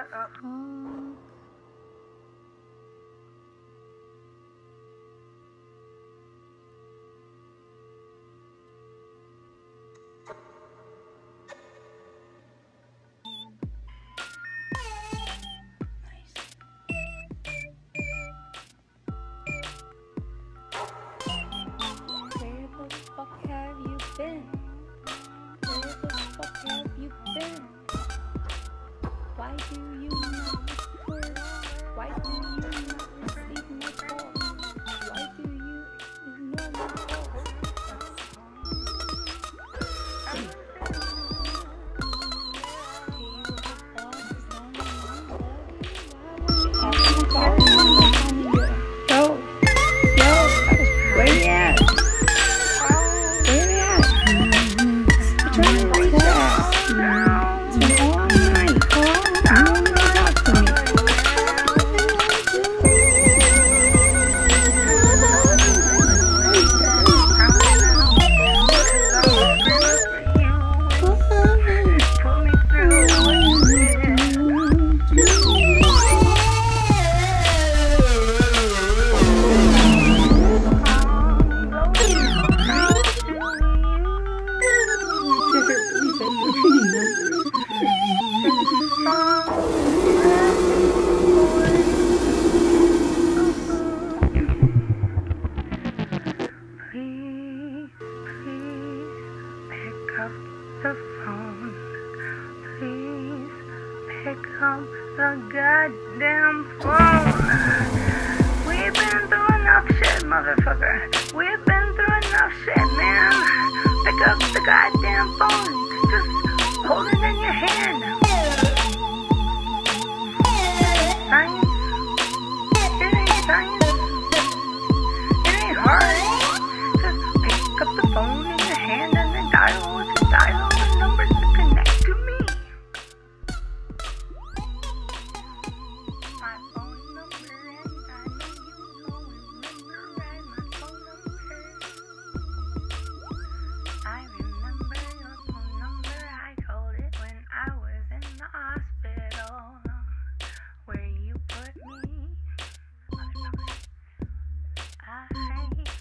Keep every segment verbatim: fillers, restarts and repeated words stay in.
shut up. Um, Where the fuck have you been? Where the fuck have you been? Why do you not record? Why do you not receive my calls? Why do you ignore my calls? Yo, yo, where you at? Where you at? I'm trying to reach out. It's been all night. You don't want to talk to me. Please, please pick up the phone. Please pick up the goddamn phone. We've been through enough shit, motherfucker. We've been through enough shit, man. Pick up the goddamn phone. Just hold it in your hand. Science. It ain't science. It ain't hard. Just pick up the phone in your hand and then dial, dial the numbers to connect to me. My phone number, and I know you know remember my phone number. I remember your phone number. I called it when I was in the hospital. Where you put me, motherfucker. I love you.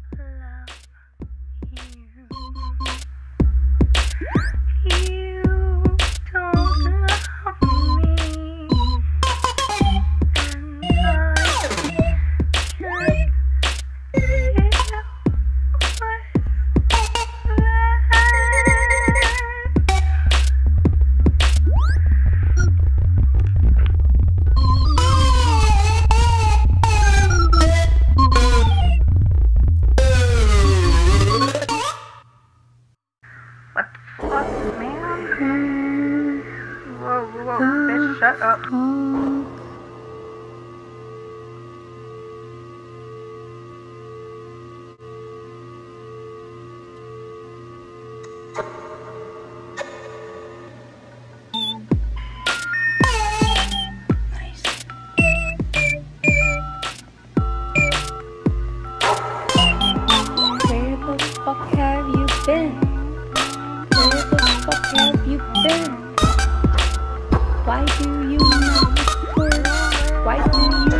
You don't love me, and I what the fuck, man? Whoa, whoa, bitch, shut up. Um, Where the fuck have you been? Where the fuck have you been? Why do you not record? Why do you